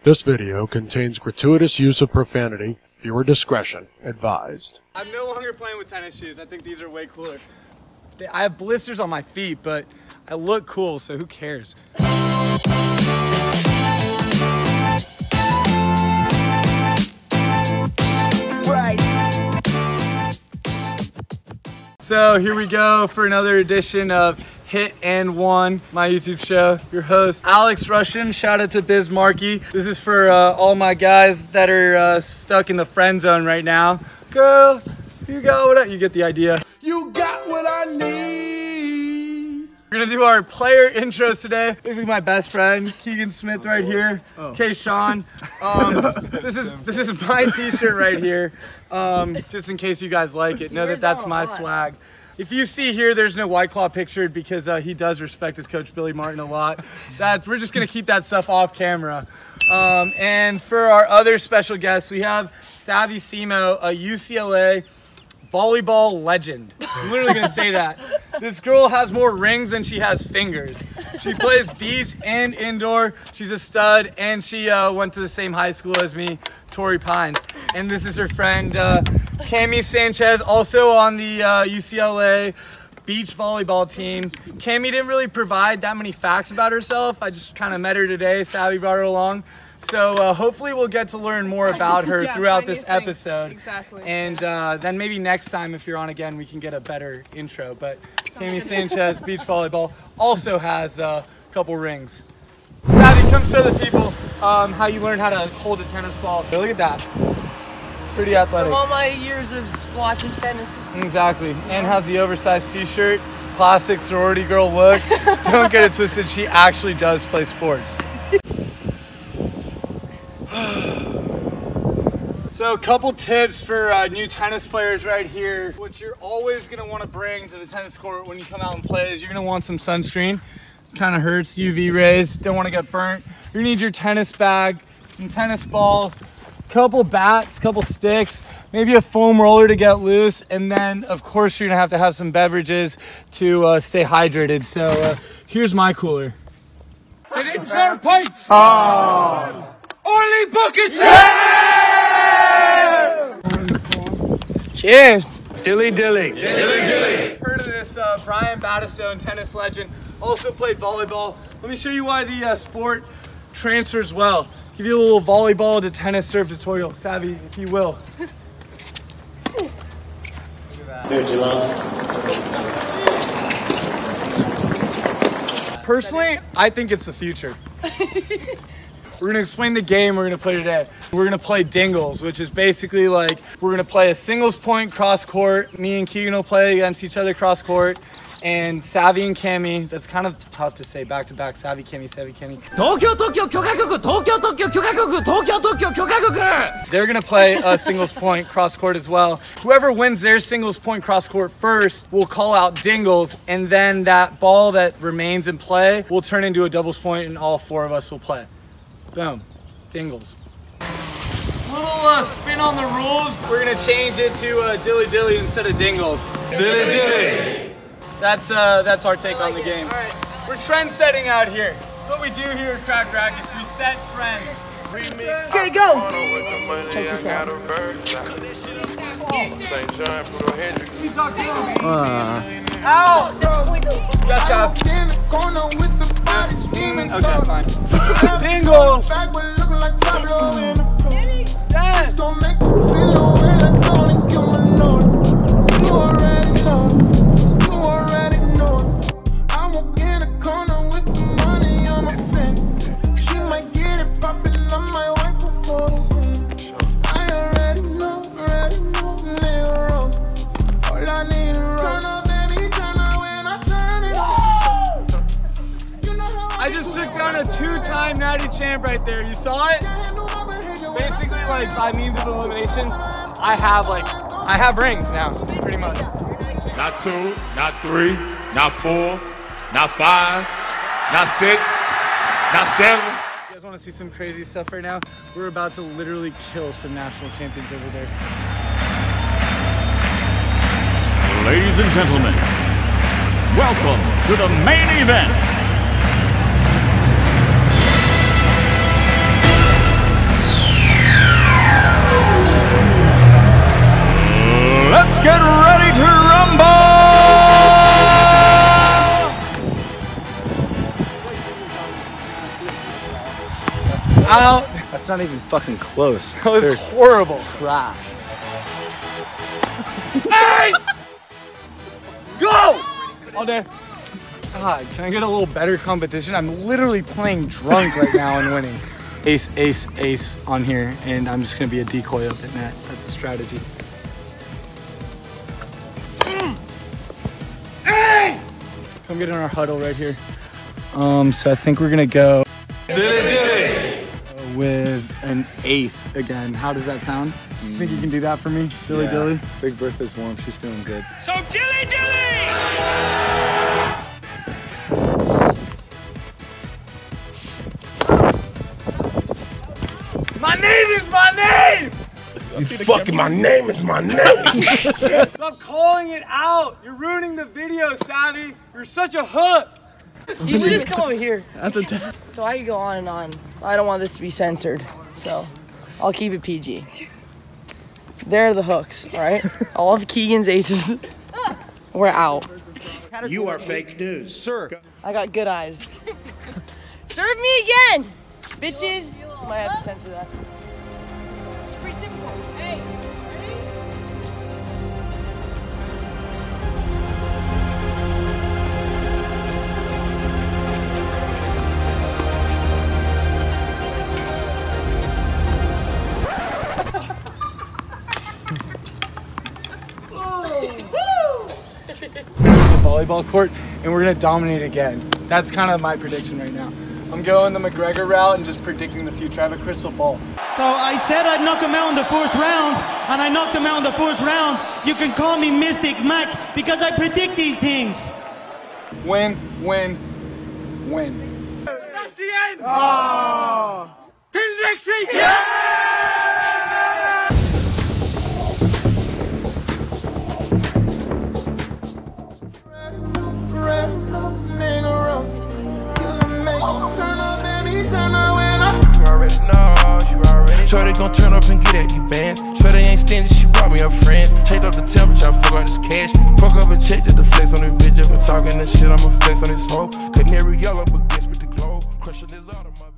This video contains gratuitous use of profanity. Viewer discretion advised. I'm no longer playing with tennis shoes. I think these are way cooler. I have blisters on my feet, but I look cool, so who cares? Right. So here we go for another edition of Hit and One, my YouTube show. Your host, Alex Rushin. Shout out to Biz Markey. This is for all my guys that are stuck in the friend zone right now. Girl, you got what you get the idea. You got what I need. We're gonna do our player intros today. This is my best friend, Keegan Smith, right here. Okay, Sean. This is my t-shirt right here. Just in case you guys like it, know that that's my swag. If you see here, there's no White Claw pictured because he does respect his coach, Billy Martin, a lot. We're just going to keep that stuff off camera. And for our other special guests, we have Savvy Simo, a UCLA volleyball legend. I'm literally going to say that. This girl has more rings than she has fingers. She plays beach and indoor. She's a stud, and she went to the same high school as me, Torrey Pines. And this is her friend, Cami Sanchez, also on the UCLA beach volleyball team. Cami didn't really provide that many facts about herself. I just kind of met her today. Savvy brought her along. So hopefully we'll get to learn more about her throughout this episode. Exactly. And then maybe next time, if you're on again, we can get a better intro. But Cami Sanchez, beach volleyball, also has a couple rings. Savvy, come show the people how you learned how to hold a tennis ball. Look at that. Pretty athletic. From all my years of watching tennis. Exactly. And has the oversized t-shirt. Classic sorority girl look. Don't get it twisted. She actually does play sports. So a couple tips for new tennis players right here. What you're always going to want to bring to the tennis court when you come out and play is you're going to want some sunscreen. Kind of hurts, UV rays. Don't want to get burnt. You're going to need your tennis bag, some tennis balls, couple bats, couple sticks, maybe a foam roller to get loose, and then of course you're gonna have some beverages to stay hydrated. So here's my cooler. They didn't serve pints. Oh. Only buckets. Yeah! Cheers. Dilly dilly. Dilly dilly. Heard of this Brian Battistone, tennis legend, also played volleyball. Let me show you why the sport transfers well. Give you a little volleyball to tennis serve tutorial. Savvy, if you will. Dude, you love. Personally, I think it's the future. We're gonna explain the game we're gonna play today. We're gonna play dingles, which is basically like, we're gonna play a singles point cross court. Me and Keegan will play against each other cross court. And Savvy and Cami, that's kind of tough to say back to back. Savvy, Cami, Savvy, Cami. They're gonna play a singles point cross court as well. Whoever wins their singles point cross court first will call out dingles, and then that ball that remains in play will turn into a doubles point, and all four of us will play. Boom, dingles. Little spin on the rules. We're gonna change it to dilly dilly instead of dingles. Dilly dilly. That's our take on the game. All right. We're trend setting out here. That's what we do here at Cracked Racquets. We set trends. Okay, go. Check this out. Can you talk to him? Ow! Yes, okay, fine. Dingles! Yes! I just took down a two-time natty champ right there. You saw it? Basically, like by means of elimination, I have rings now, pretty much. Not 2, not 3, not 4, not 5, not 6, not 7. You guys want to see some crazy stuff right now? We're about to literally kill some national champions over there. Ladies and gentlemen, welcome to the main event. That's not even fucking close. That was horrible. Crap. Ace! Go! All day. God, can I get a little better competition? I'm literally playing drunk right now and winning. Ace, ace, ace on here, and I'm just gonna be a decoy up at net. That's a strategy. Ace! Come get in our huddle right here. So I think we're gonna go with an ace again. How does that sound? You think you can do that for me? Dilly dilly? Big Bertha's warm. She's feeling good. So dilly dilly! My name is my name! You fucking my name is my name! Stop calling it out! You're ruining the video, Savvy! You're such a hook! You should just come over here. That's a test. So I could go on and on. I don't want this to be censored, so I'll keep it PG. There are the hooks, all right? All of Keegan's aces. We're out. You are fake news. Sir. I got good eyes. Serve me again, bitches. Might have to censor that. It's pretty simple. Hey, ready? The volleyball court, and we're gonna dominate again. That's kind of my prediction right now. I'm going the McGregor route and just predicting the future. I have a crystal ball. So I said I'd knock him out in the first round, and I knocked him out in the first round. You can call me Mystic Mac because I predict these things. Win, win, win. That's the end! Oh! Dixie! Yeah! Shorty gon' turn up and get at these bands. Shorty ain't stingy, she brought me a friend. Changed up the temperature, fuck out this cash. Fuck up a check just to flex on this bitch. If we're talking this shit, I'ma flex on this hoe. Canary yellow, but guess with the glow. Crushing this out of my